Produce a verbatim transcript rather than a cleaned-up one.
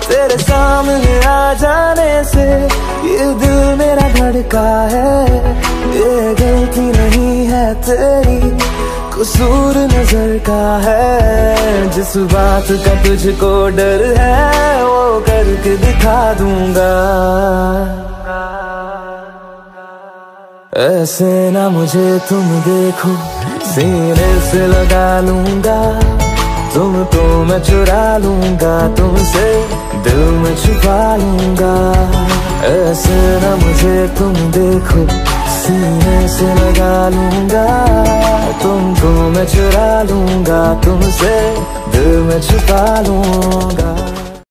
तेरे सामने आ जाने से ये दिल मेरा धड़का है। ये गलती नहीं है तेरी, कसूर नजर का है। जिस बात का तुझको डर है वो करके दिखा दूंगा। ऐसे ना मुझे तुम देखो, सीने से लगा लूंगा। तुम तो मैं चुरा लूंगा तुमसे, दिल में छुपा लूंगा। ऐसे ना मुझे तुम देखो, सीने से लगा लूंगा। तुमको मैं चुरा लूंगा तुमसे, दिल में छुपा लूंगा।